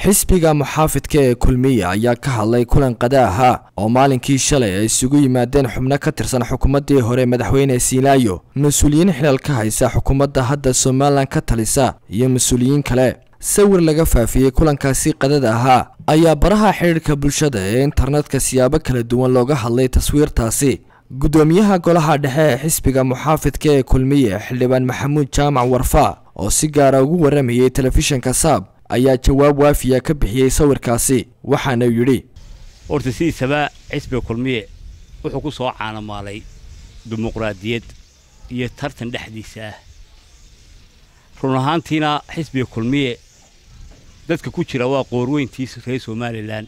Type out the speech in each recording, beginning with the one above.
xisbiga muxaafidka ee kulmiye ayaa ka hadlay kulan qadaaha oo maalinkii shalay ay isugu yimaadeen xubno ka tirsan xukuumadii hore madaxweyne Siinaayo, mas'uuliyiin xilal ka haysa xukuumadda hadda Soomaaliland ka talisa iyo mas'uuliyiin kale. sawir laga faafiyay kulankaasi qadada ahaa ayaa baraha xiriirka bulshada ee internetka siyaabo kala duwan looga hadlay taswiirtaasi. gudoomiyaha golaha dhexe ee xisbiga muxaafidka ee kulmiye xildhibaan Maxamuud Jaamac Warfa oo si gaar ah ugu waramayay telefishinka Saab ayaa jawaab waafiya ka bixiyay sawirkaasi, waxaana yiri horta sidiisaba xisbiga kulmiye wuxuu ku soo caanamaalay dimuqraadiyad iyo tartan dhexdiisa ah. run ahaantiina xisbiga kulmiye dadka ku jira waa qoorweyntiisa reer Soomaaliland.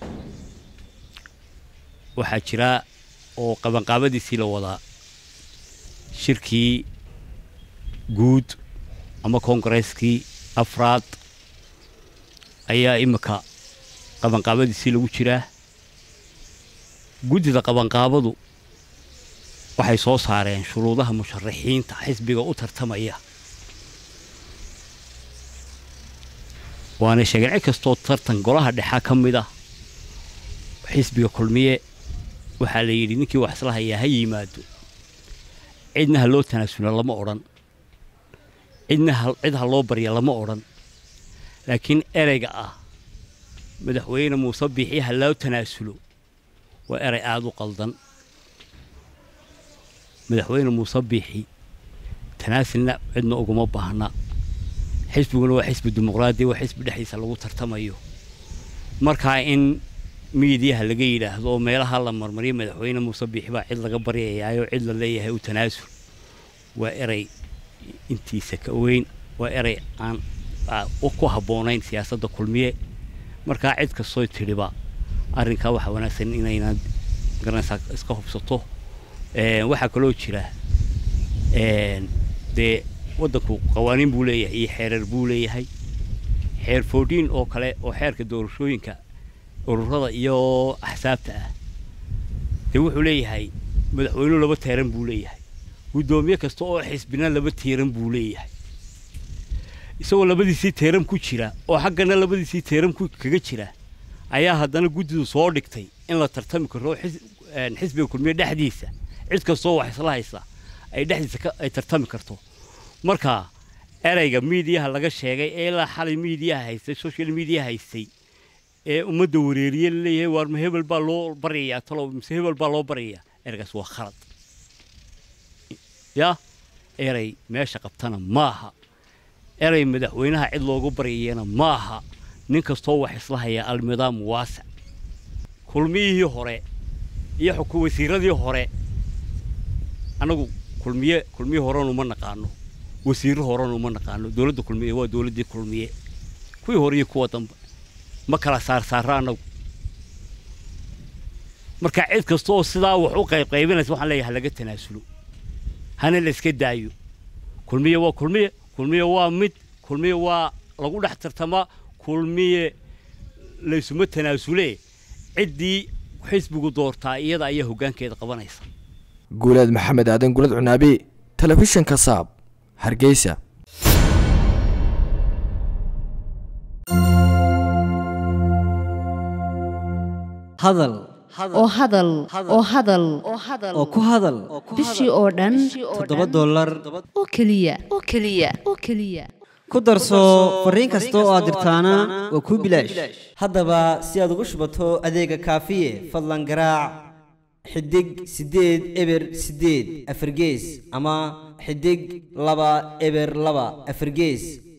waxaa jira oo qabanqaabadiisii la wadaa shirkii guud ama kongareskii afraad ayaa imika qabanqaabadiisii lagu jiraa. guddida qabanqaabadu waxay soo saareen shuruudaha musharaxiinta xisbiga u tartamaya, waana sheegeen cid kastoo tartan golaha dhexe ka mid ah xisbiga kulmiye. waxaa la yidhi ninkii wax isla hayaa ha yimaado, cidna ha loo tanaasulo lama odhan, cid ha loo barya lama odhan, laakiin ereyga ah madaxweyne Muuse Biixi ha loo tanaasulo waa erey aad u qaldan. madaxweyne Muuse Biixi tanaasulna cidna uguma baahna. xisbiguna waa xisbi dimuqraadi, waa xisbi dhexdiisa lagu tartamayo. markaa in miidiyaha laga yiraahdo oo meelaha la marmariyo madaxweyne Muuse Biixi baa cid laga baryayo, cid la leeyahay u tanaasul, waa erey intiisa ka weyn, waa erey aan ku habboonayn siyaasadda kulmiye. markaa cid kastoo tiriba arrinka waxa wanaagsan inayna garanaysaa iska hubsato. waxa kaloo jira de waddanku qawaaniin buu leeyahay iyo xeerar buu leeyahay. xeer 14 oo kale oo xeerka doorashooyinka ururada iyo axsaabta ah de wuxuu leeyahay madaxweynuhu laba teeran buu leeyahay, gudoomiye kasta oo xisbina laba teeran buu leeyahay. isagoo labadiisii teeran ku jira oo xaggana labadiisii teeran ku kaga jira ayaa haddana guddidu soo dhigtay in la tartami karo xisbiga kulmiye dhexdiisa, cid kastoo wax isla haysa ay dhexdiisa ay tartami karto. marka ereyga miidiyaha laga sheegay ee la xalay miidiyaha haystay, social media haystay ee ummadda wareeriyay leeyahay war ma hebel baa loo bariyaa talo mise hebel baa loo bariyaa, ereygaas waa khalad. ya erey meesha qabtana maaha, erey madaxweynaha cid loogu bariyayna maaha. nin kastoo wax isla haya alnidaam waasic. kulmiyihii hore iyo wasiiradii hore anagu kulmiye horena uma naqaano, wasiiro horena uma naqaano. dawladda kulmiye waa dawladdii kulmiye, kuwii hore iyo kuwa dambe ma kala saarsaara anagu. marka cid kastoo sidaa wax u qaybinaysa waxaan leeyahay laga tanaasulo, hana la iska daayo. kulmiye waa kulmiye, kulmiye waa mid, kulmiye waa lagu dhex tartama, kulmiye laysuma tanaasule. ciddii xisbigu doortaa iyada ayaa hoggaankeeda qabanaysa. guuleed maxamed aadan guulad cunaabi, telefishinka Saab, Hargeysa. hadal oo ku hadal bishii oo dhan $7 oo kaliya ku darso fariin kasta oo aad dirtaana waa ku bilaash. haddaba si aad ugu shubato adeega kaafiye fadlan garaac xidig 8 eber 8 afargees ama xidig 2 eber 2 afargees.